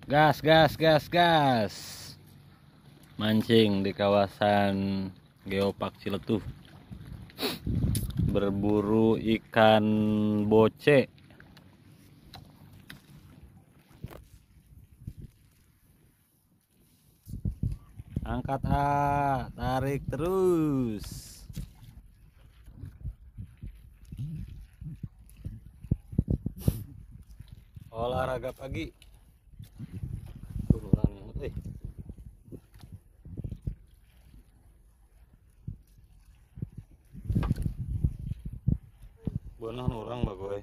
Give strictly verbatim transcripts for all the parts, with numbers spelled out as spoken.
Gas, gas, gas, gas. Mancing di kawasan Geopark Ciletuh. Berburu ikan boce. Angkat A, tarik terus. Olahraga pagi. Turunan, eh. Bonah orang bagoy.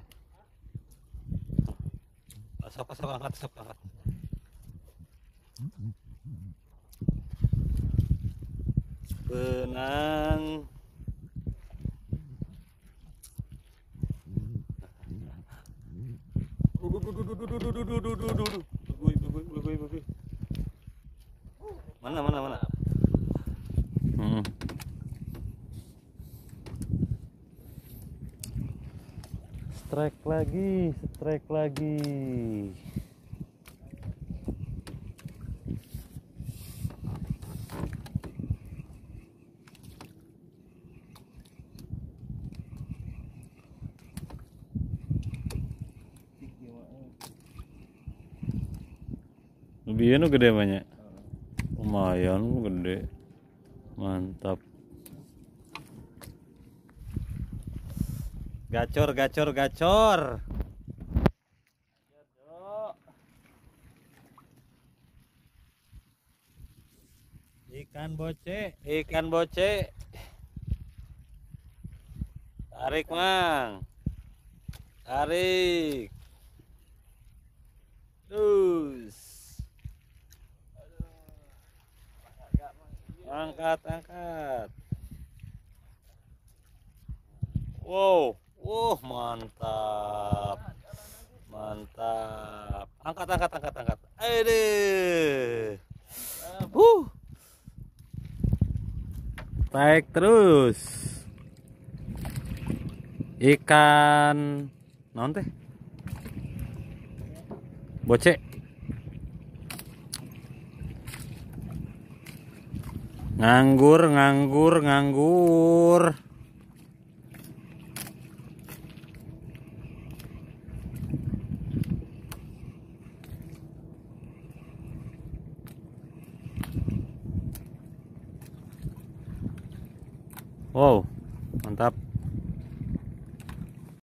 Asap asap angkat asap angkat. Benang. Mana mana mana. Hmm. Strike lagi, strike lagi. Lebih nu gede banyak. Lumayan gede. Mantap. Gacor, gacor, gacor. Ikan boce, ikan boce. Tarik, Mang. Tarik. Terus. Angkat, angkat. Wow. Wow, mantap. Mantap. Angkat, angkat, angkat, angkat. Aduh. Uh. Tarik terus. Ikan naon teh? Boce. Nganggur, nganggur, nganggur. Wow.